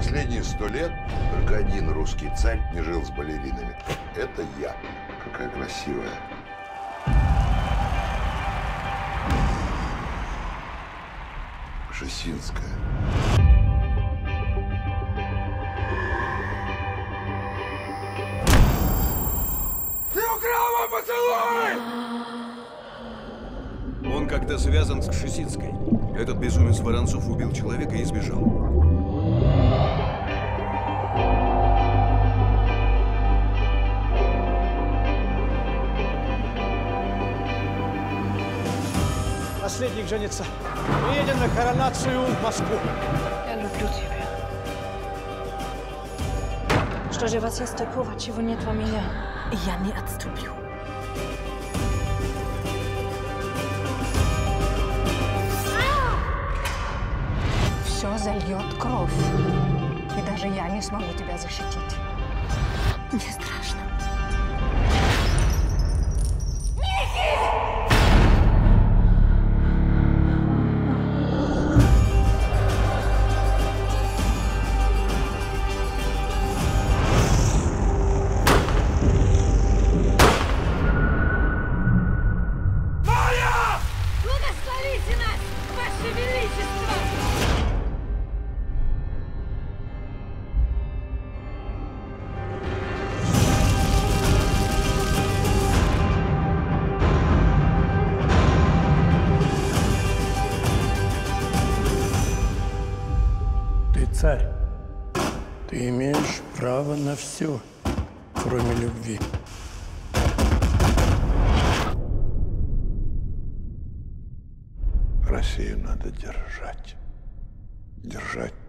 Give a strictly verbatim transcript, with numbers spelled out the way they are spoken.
Последние сто лет только один русский царь не жил с балеринами. Это я. Какая красивая. Пшесинская. Ты украл мой поцелуй! Он как-то связан с Кшесинской. Этот безумец Воронцов убил человека и сбежал. Наследник женится. Мы едем на коронацию в Москву. Я люблю тебя. Что же вас есть такого, чего нет во меня? Я не отступлю. Все зальет кровь. И даже я не смогу тебя защитить. Мне страшно. Благословите нас, Ваше Величество! Ты царь. Ты имеешь право на все, кроме любви. Россию надо держать. Держать